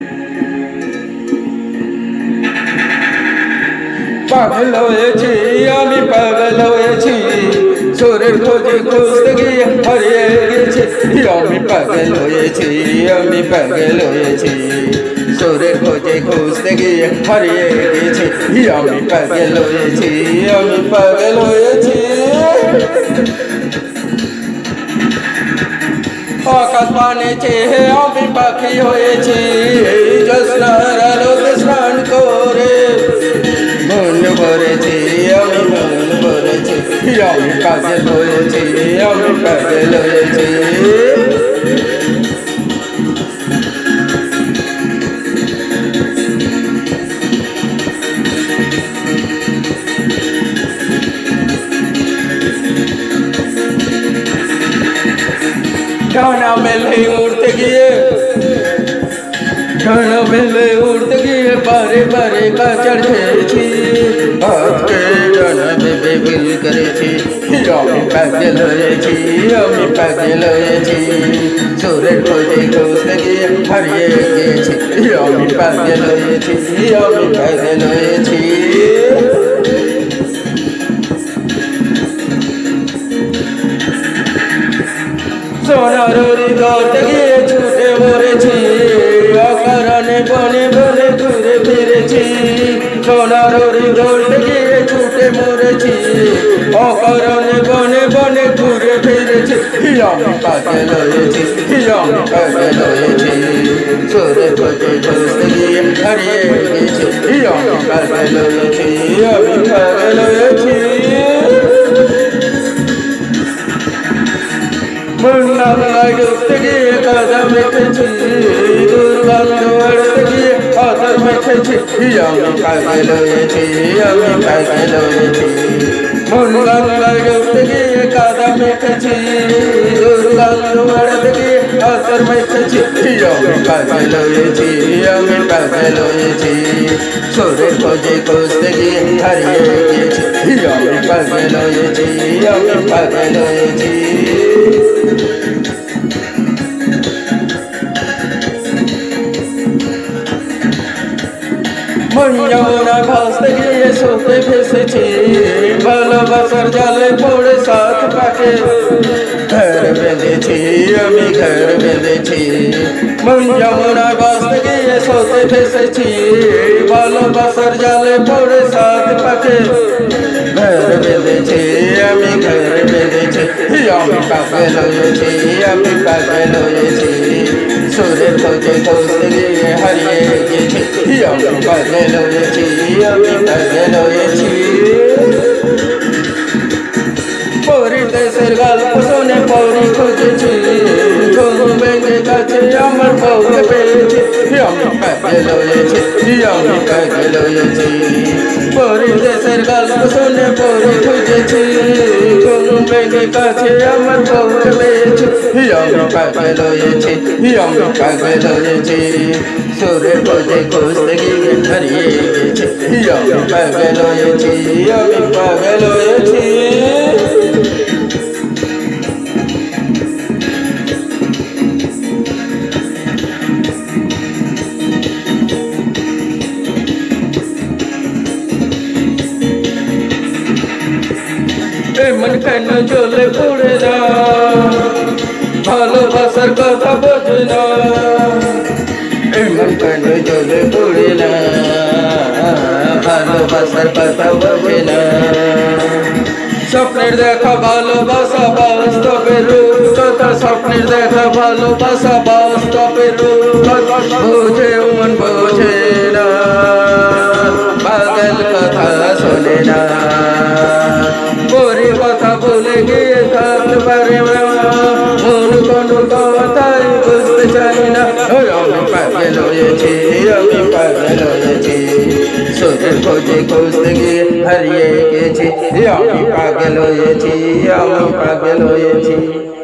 পাগল হয়েছি আমি পাগল হয়েছি সুরের খোঁজে খুঁজতে গিয়ে হারিয়ে গেছি আমি পাগল হয়েছি আমি পাগল হয়েছি সুরের খোঁজে খুঁজতে গিয়ে হারিয়ে গেছি আমি পাগল হয়েছি আমি পাগল হয়েছি আকাশ পানে চেয়ে আমি পাখি হয়েছি জ্যোৎস্নার আলোতে স্নান করে মন ভরেছি আমি মন ভরেছি আমি পাগল হয়েছি আমি পাগল হয়েছি ডানা মেলে উড়তে গিয়ে ডানা মেলে উড়তে গিয়ে বারে বারে কাচড় খেয়েছি আজকে ডানা ভেবে বিল করেছি আমি পাগল হয়েছি আমি পাগল হয়েছি সুরের খোঁজে খুঁজতে গিয়ে হারিয়ে গিয়েছি আমি পাগল হয়েছি আমি পাগল হয়েছি সোনার হৃদয়তে গিয়ে ছুটে মরেছি অকারণে বনে বনে ঘুরে ফিরেছি সোনার হৃদয়তে গিয়ে ছুটে মরেছি অকারণে বনে বনে ঘুরে ফিরেছি আমি পাগল হয়েছি আমি পাগল হয়েছি সুরে খোঁজে খুঁজতে গিয়ে হারিয়ে গেছি আমি পাগল হয়েছি আমি পাগল হয়েছি মন্ডলায় ডুবতে গিয়ে কাদা মেখেছি দুর্গন্ধ আড়তে গিয়ে আতর মেখেছি আমি পাগল হয়েছি আমি পাগল হয়েছি মন্ডলায় ডুবতে গিয়ে কাদা মেখেছি দুর্গন্ধ আড়তে গিয়ে আতর মেখেছি আমি পাগল হয়েছি আমি পাগল হয়েছি সুরের খোঁজে খুঁজতে গিয়ে হারিয়ে গেছি আমি পাগল হয়েছি আমি পাগল হয়েছি যমুনা ভাসতে গিয়ে সোতে ভেসেছি ভালোবাসার জালে পড়ে সাত পাকে ঘর বেঁধেছি আমি ঘর বেঁধেছি যমুনা ভাসতে গিয়ে সোতে ভেসেছি ভালোবাসার জালে পড়ে সাত পাকে ঘর বেঁধেছি আমি ঘর বেঁধেছি আমি পাগল হয়েছি আমি পাগল হয়েছি সুরের খোঁজে খুঁজতে গিয়ে হারিয়ে গেছি আমি পাগল হয়েছি আমি পাগল হয়েছি পরি দেশের গল্প শুনে পরি খুঁজেছি ঘুম ভেঙে কাছে আমার বউকে পেয়েছি আমি পাগল হয়েছি আমি পাগল হয়েছি পরি দেশের গল্প শুনে পরি খুঁজেছি ঘুম ভেঙে কাছে আমার বউকে পেয়েছি আমি পাগল হয়েছি আমি পাগল হয়েছি সুরের খোঁজে খুঁজতে গিয়ে হারিয়ে গেছি আমি পাগল হয়েছি আমি পাগল হয়েছি मन केन जले पड़े ना ভালোবাসার কথা বোঝে না मन केन जले पड़े ना ভালোবাসার কথা বোঝে না স্বপ্নের দেখা ভালোবাসা বাস্তবের রূপ কথা স্বপ্নের দেখা ভালোবাসা বাস্তবের রূপ বোঝে মন বোঝে না পাগল কথা শোনে না পরে কথা বলে গিয়ে থাকতে পারে মন কোনো কথাই বুঝতে চাই না আমি পাগল হয়েছি আমি পাগল হয়েছি সুরের খোঁজে খুঁজতে গিয়ে হারিয়ে গেছি আমি পাগল হয়েছি আমি পাগল হয়েছি